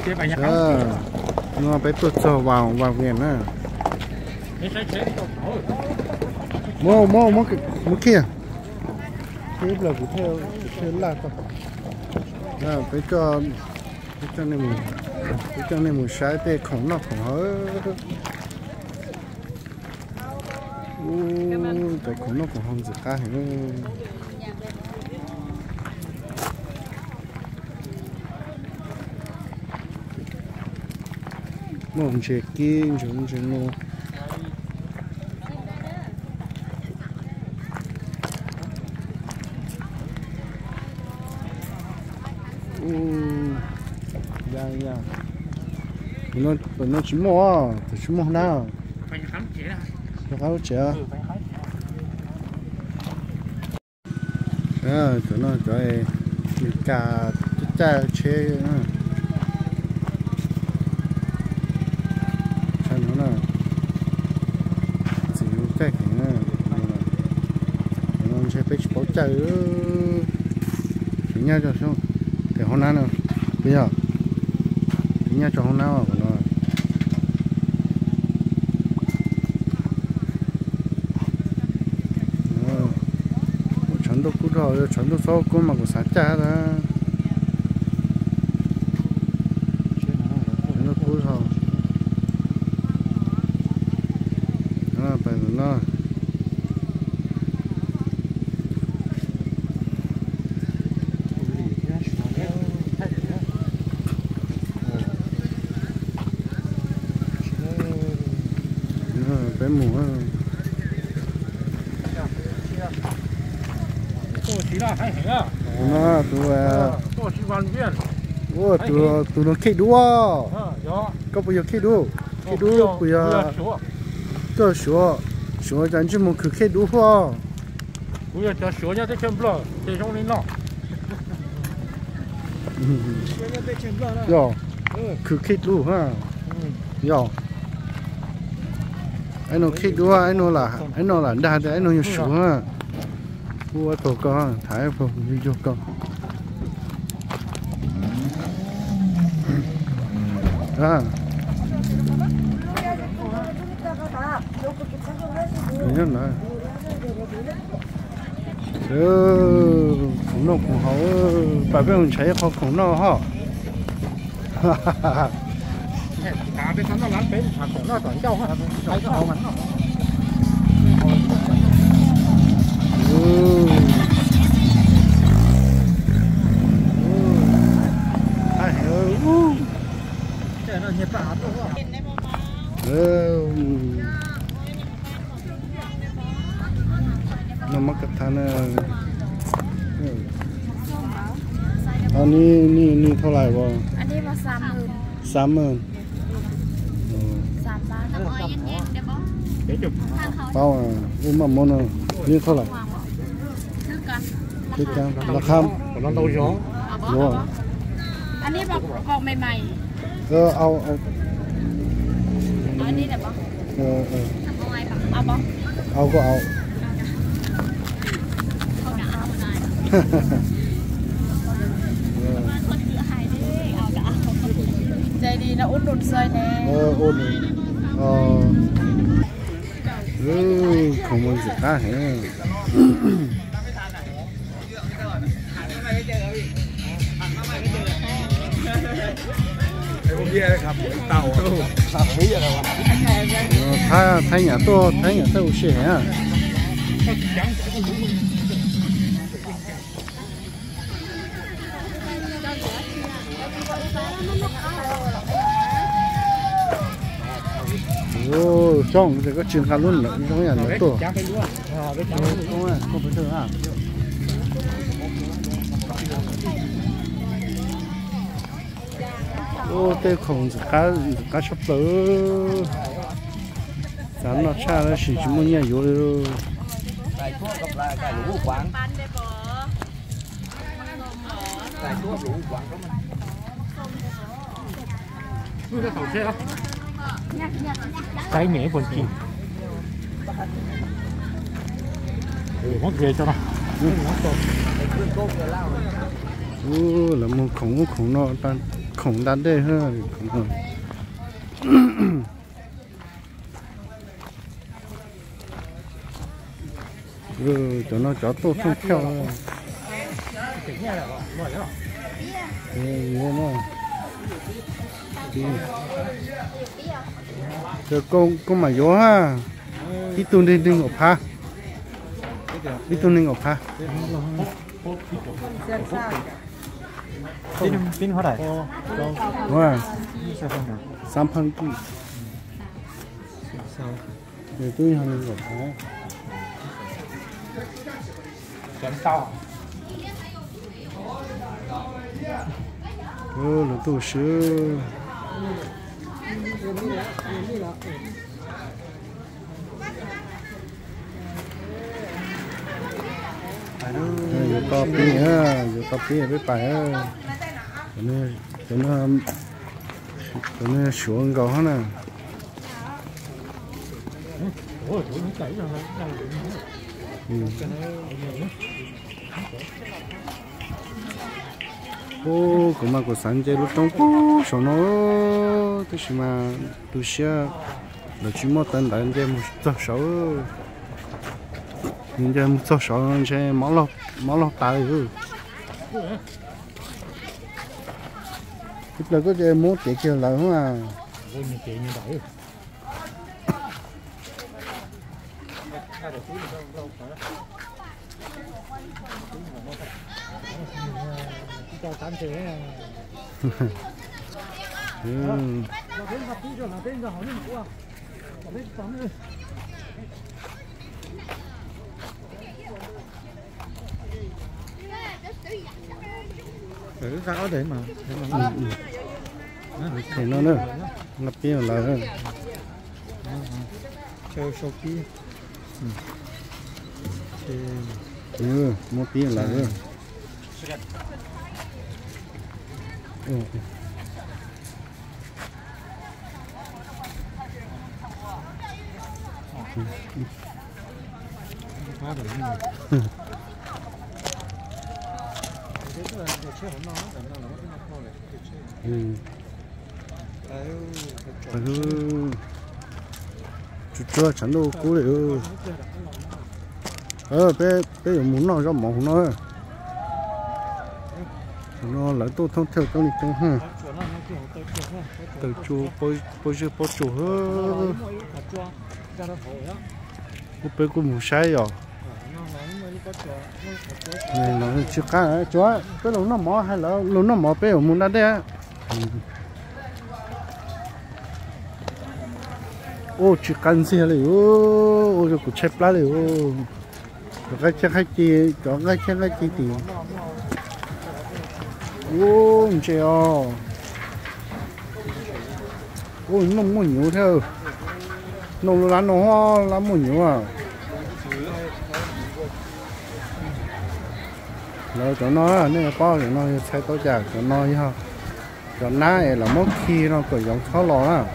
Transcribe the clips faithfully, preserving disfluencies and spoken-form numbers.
ờ nó phải tụt sờ vào vào viện á mua mua mua mua kia cái là cũng theo theo là thôi à phải cho phải cho nên mình phải cho nên mình sai để không nó không hở u cái không nó cũng không gì cả hết nó không chơi kinh chúng chúng nó dạ dạ nó nó chỉ mua chỉ mua nào phải khám chế à phải khám chế à à tụi nó chơi cả cha chế cho nó là chỉ cái cái nó chơi phải bảo chơi nhau cho xong thì hôm nay nữa bây giờ nhá cho hôm nào của nó chấn độ cũ rồi chấn độ sau cũng mà cũng sáng cha đó chấn độ cũ rồi nó phải nó cái mùa nó tụi ô tụi tụi nó khi đua có bây giờ khi đua khi đua bây giờ cho sửa sửa chẳng chỉ một cứ khi đua bây giờ cho sửa nhá tới chân bờ để trong lên nọ rồi cứ khi đua ha rồi anh nó khi đua anh nó là anh nó là đa anh nó nhiều số ha mua tổ con thái phục như cho con à nhớ nữa ừ cũng nó cũng hậu bà biết ông thấy họ cũng nó ha cả bên nó lắm bên thằng cũng nó toàn châu ha thấy cái hậu mình ừ ai hiểu trời nó nhiệt bạo đúng không ừ nó mắc cái thằng này anh đi đi đi thâu lạiบ่ anh đi vào sắm mười sắm mười sắm ba năm mươi yên yên đẹp không để chụp bao à um mà món này đi thâu lại cái cái là khăm nó đâu gió đúng rồi anh đi vào vào mày mày ờ ao ao anh đi đẹp không ờ ờ เอาไงบ้างเอาบ้าง ao có ao เอาหน้าเอาหน่อยคนเยอะหายดิเอาหน้าใจดีนะอุดหนุนซอยแน่ ờ ôn ờ ừ không muốn gì cả hết không biết đấyครับเต่าเต่าไม่เยอะเลยวะ thay thay nhà tôi thay nhà tôi sẽ hả ô trong cái có trường khá luôn nữa trong nhà nó tổ không à không phải thử à ô tê không cá cá sắp tới sáng nó cha nó chỉ chúng mình nhà vô rồi cài thuốc gặp lại cài lũ quán cài thuốc lũ quán đó mình cái khẩu xe đó cái nhẹ còn chìm ừ mất về cho nó ừ là một khổng một khổng nó tan khổng đan đây hơn khổng ừ cho nó chó tốt không theo ừ nó rồi con con mà gió ha ít tuần đi đừng ngọc ha ít tuần đừng ngọc ha pin pin hóa đại wow三盘几rồi tôi hàng ngọc ha 全到 ừ là tôi sữa giờ có pin ha giờ có pin với bài ha cho nên cho nó cho nên xuống gạo nè ô cũng mà có sáng chế lúc trong phố sao nó tôi xem mà tôi sẽ là chỉ một tấn đại chế một số sáu nhưng chế một số sáu chế máu lọc máu lọc tài rồi tức là có chế một chế kia là không à cho tám chế ừ. ừ ra có để mà để mà thì nó nữa nó kia là hơn chơi show kia ừ một kia là hơn ừ. quá được ừ. ừ. chú chưa chẳng đâu cú đấy ừ. ờ bé bé muốn nó cho mỏng nó nó lấy tôi thông theo trong này trong ha từ chú bôi bôi chưa bôi chú hơ cô bé cũng muốn sai rồi này nó chưa cá chú á bé lúc nó mỏ hay là lúc nó mỏ bé ở muốn ra đây á ô chỉ cần gì này ô ô cho cụ chép lá này ô cái chắc cái gì có cái chắc cái gì thì ô trời ơi ô nó muốn nhiều theo nó làm nó hoa làm muốn nhiều à rồi cho nó nên là bao giờ nó sai tao trả cho nó ha cho nó là mất khi nó có giống khó lo á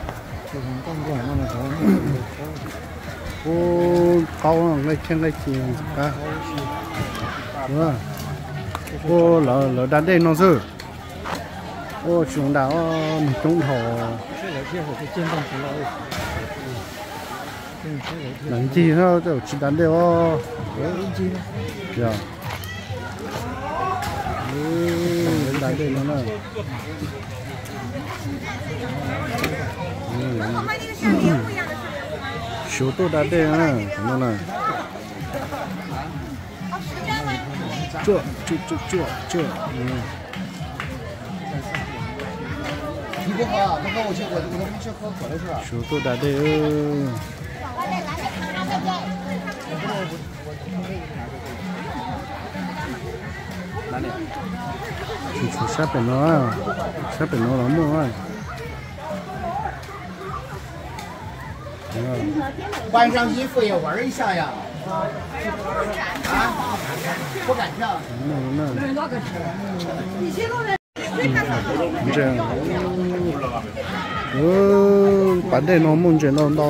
ô câu nó trên cái gì cả đúng ô lỡ lỡ đan đây nó dư ô chúng ta mình trúng thổ làm gì thôi tôi chỉ đan đây ô dạ đan đây nó nè số tôi đan đây á nó nè chua chua chua chua chua số tôi đã đây chú chú sắp bên nó sắp bên nó lắm rồi 换上衣服也玩一下呀！啊，不敢跳。 这样，哦，把这弄梦见弄到，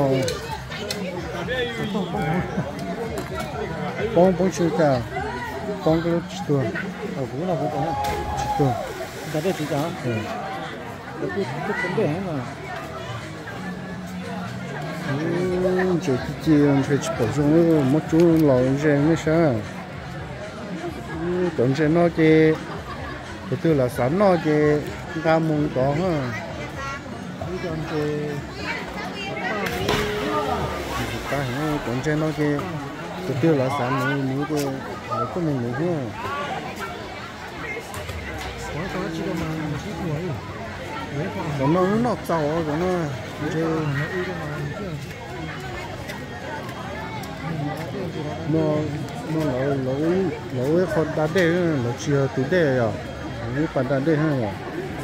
帮帮去干，帮个几多？ 哦，不了不了， 几多？ 在这几家。 嗯。 cái cái vấn đề mà chỉ chỉ chỉ chỉ bổ sung một chút lò rèn mới sao tuần rèn nó chỉ từ từ là sẵn nó chỉ ra mùng có ha cái con cái ta hiểu tuần rèn nó chỉ từ từ là sẵn nếu nếu cái nếu có mình nữa ha có có chỉ có mà chỉ tuổi nó nó nó giàu rồi nó chứ nó nó lẩu lẩu lẩu con đá đê lẩu chia từ đê à cái bàn đá đê ha à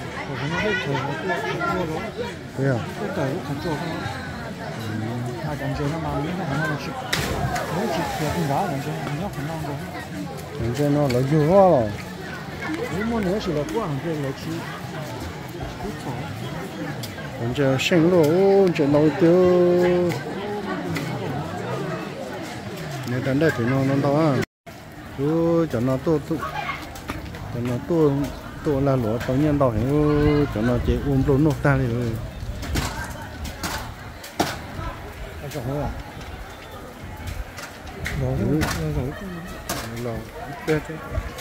thế à tất cả cũng thành rồi à cảm giác nó mà nó không nó chịu nó chịu thì cũng đã cảm giác nó không ngon rồi cảm giác nó lẩu dừa rồi nếu muốn nữa chỉ là quá hàng cái lẩu chi cảm giác sinh lỗ chuyện đầu tiêu nếu đánh đây thì nó nó to à cứ cho nó to to cho nó to to là lỗ tao nhân tao hiểu cho nó chỉ ôm luôn nó ta đi rồi cái chỗ này rồi rồi rồi là bé thế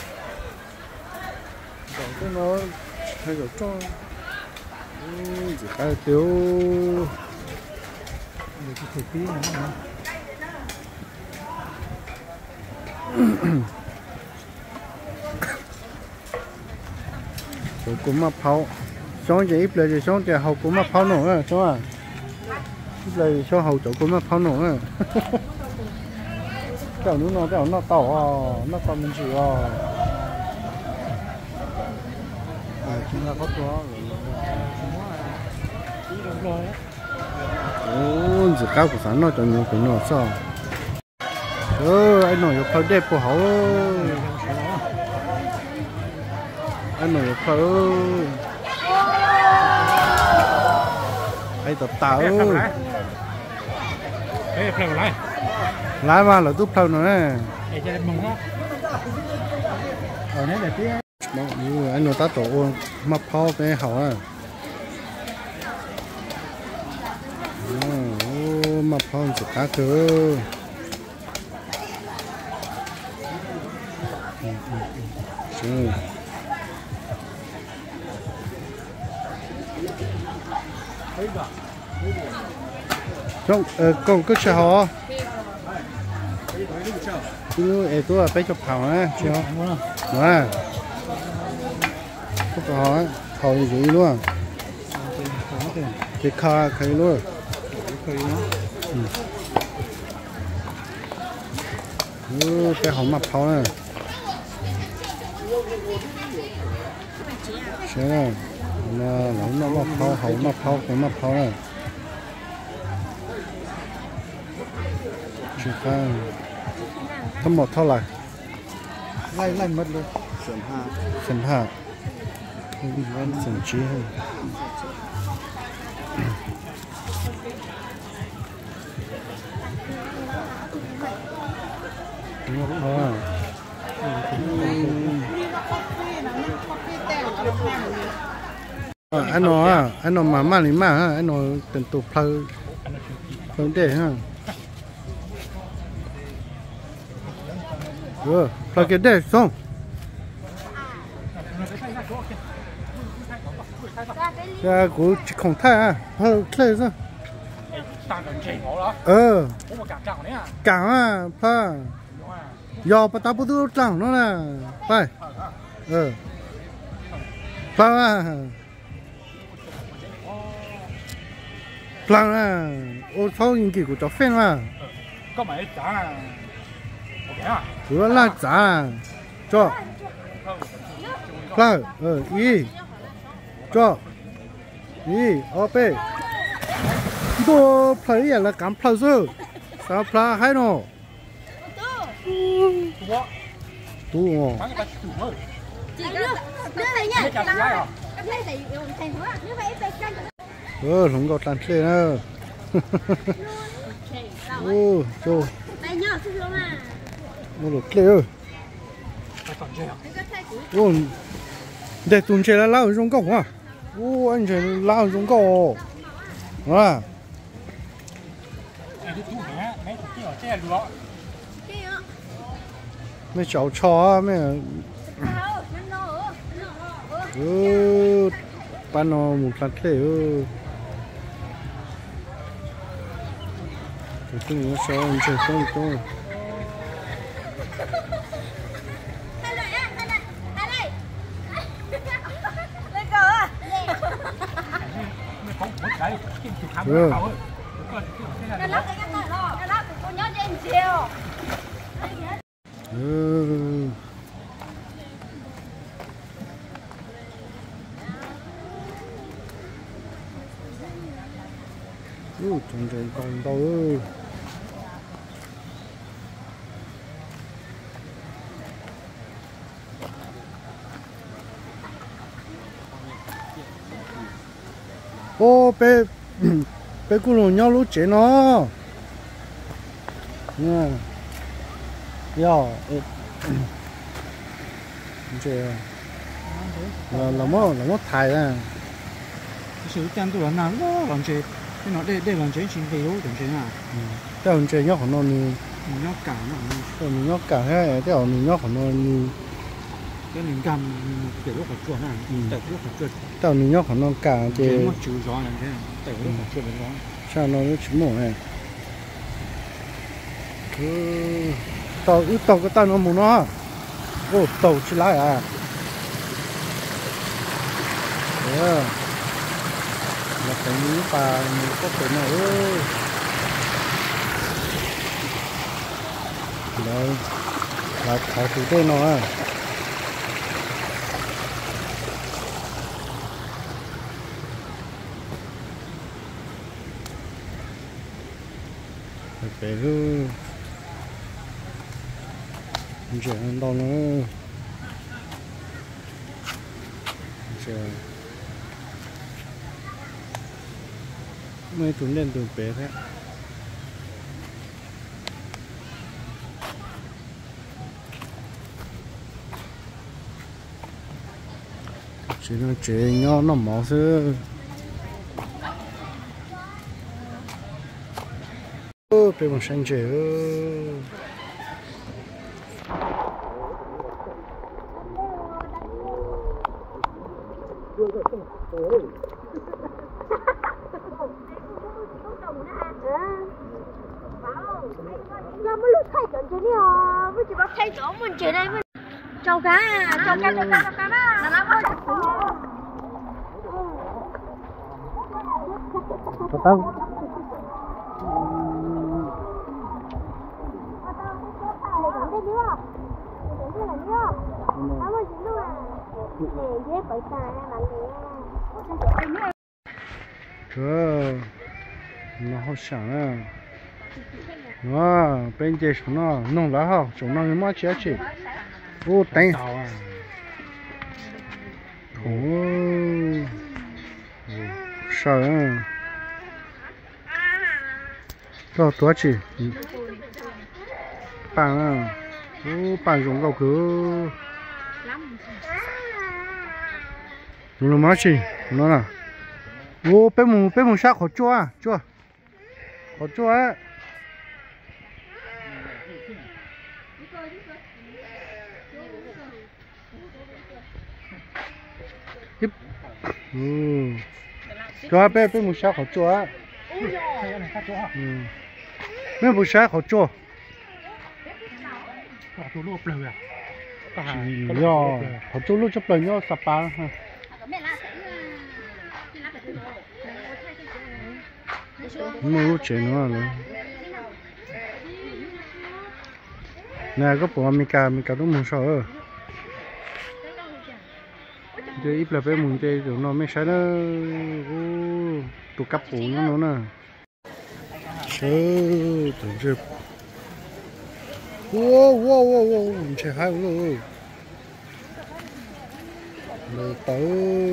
rồi cái nó hay rồi cho chỉ cái tiêu để cái thịt tí này nó rồi cũng mà phao xong chỉ ít lại xong chỉ hậu cũng mà phao nổ à xong à ít lại xong hậu chỗ cũng mà phao nổ à cái nó nó cái nó tàu à nó tàu mình chịu à à chúng ta cóตัวrồi ồ chỉ cao của sáng nó cho nhiều cái nó sao ơ anh nói có đẹp của họ anh nói có anh tập tạo ê phèo lại lái vào là túp phèo nữa nè ê cho mừng quá ở đây là tí anh nói ta tổ mà phao cái hậu à ô mà phao chỉ cá cơ ừ không con cứ chờ họ cứ em tôi là phải chụp hào á chưa đó chụp hào á hào gì vậy luôn cái kha cái luôn ừ cái hào mặt phao này thế này là nó nó mặt phao hào mặt phao cái mặt phao này chỉ phải thâm một ท่าไหร่ lại lại mất luôn sườn ha phần hạ vẫn sườn trí hơn à, anh nói à anh nói mà mà lý mà ha anh nói từng tụ phơi phơi để ha ừ phơi cái để xong ra của không thay à phơi cái gì ờ cảng à phơi giờ bắt đầu tôi trắng nó nè phải ờ phơi à phơi à ô sau những cái của cháu phèn mà có mấy trả ok à vừa là trả cho phơi ờ y cho y op tôi phơi là cảm phơi chứ sao phơi hay nó tu ngô chị đưa đưa này nha đưa này thành phố như vậy phải canh ờ không có tàn xe nữa ô cho tay nhỏ xuống luôn à mua được kia ô để tuần chơi là lao trong cổng à ô anh chơi lao giống cổ à mấy cháu chó mấy ừ ban nó một lần thế ừ tôi nhớ sao anh chơi không tôi ừ. Ừ. Ừ, trồng trồng còn đâu ơi. Ô bé bé cô lồng nhau lúc chế nó nha yo chế là là mỏ là mỏ thái à sự tan tu là nào đó làm chế cái nó để để làm chế chính điều làm chế à cái làm chế nhóc của nó ni nó cả nó cái mình nhóc cả cái cái mình nhóc của nó ni cái mình cầm kiểu lúc phải chuột à tại lúc phải chuột cái mình nhóc của nó cả cái nó chịu gió làm thế tại lúc phải chuột nó sao nó nó chịu mỏ này ừ tàu ít tàu cái tàu nó muốn nó ô tàu chỉ lại à yeah. Là cái ní bà có thể này ơi đây là thảo thủ tên nó à phải hư chuyện ăn đâu nữa chuyện mấy tụi lên tụi bé thế chỉ nó chế nhau nó máu chứ ô bé một sinh chế ơ nó mới lúc thay chuẩn chứ nhỉ mới chỉ bắt thay chuẩn mình chỉ đây mình trâu cá trâu cá trâu cá trâu cá đó là nó có có tao trời nó hot sáng à nó bên kia chúng nó nông lá hao chúng nó như mà chết chết ô đánh ô sao à đó多chỉ bàn à ô bàn dùng gạo cứ nó mà chỉ nó là ô bé mù bé mù sao khó chua à chua khó chua á ừ chua bé bé mù sao khó chua á ừ bé mù sao khó chua tôi lốpเลยà yo khó chua lúc chấp lời nhau sập ba ha mua chuyện nữa rồi nè có bộ mình cả mình cả đúng muốn sợ đây ít là bé muốn đây rồi nó mới sai nó tụ cặp bộ nó nó nè sợ tưởng chưa wow wow wow wow mình chơi hay luôn lời tới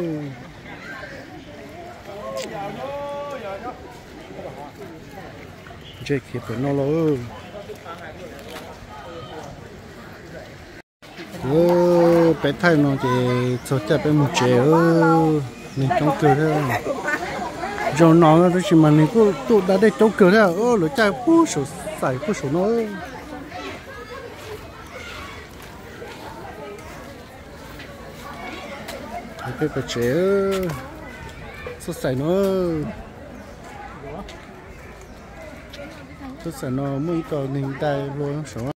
chơi kịp phải nó luôn ô bé thay nó thì cho cha bé một chế ơ mình trong cửa thôi rồi nó nó chỉ mà mình cứ tụ đã đây trong cửa thôi ô lỗ chai phú sổ xài phú sổ nó cái cái chế sốt xài nó sốt xài nó mới có nên tay luôn sống